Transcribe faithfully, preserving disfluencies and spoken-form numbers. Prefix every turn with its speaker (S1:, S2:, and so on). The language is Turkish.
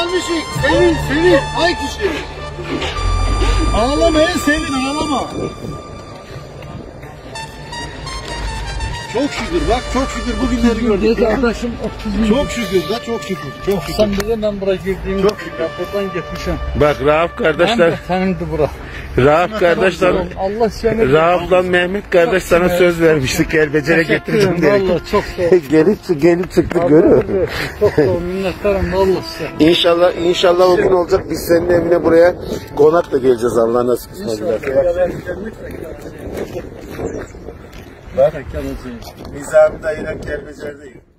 S1: gelmişik. Sevin, sevin. Ay kişi. Ağlamayın, sevin, ağlama. Çok şükür bak, çok şükür bugünleri gördük.
S2: Kardeşim
S1: Çok şükür da, çok şükür. Çok şükür.
S2: Sen bize ben buraya girdiğimde
S1: Çok şükür.
S2: buradan gitmişim.
S3: Bak Rauf kardeşler,
S2: Senindi bura.
S3: Rauf kardeşler,
S2: Allah seni...
S3: Rauf'la Mehmet kardeş sana söz vermişti. Kelbecer'e getireceğim diye.
S2: Valla çok sağ ol.
S3: gelip gelip çıktık görüyor musun?
S2: Çok sağ ol, minnettarım valla size.
S3: İnşallah inşallah o gün olacak. Biz senin evine buraya konakla geleceğiz Allah nasip ederse. Bak, Nizami dayıyla Kelbecer'deyiz.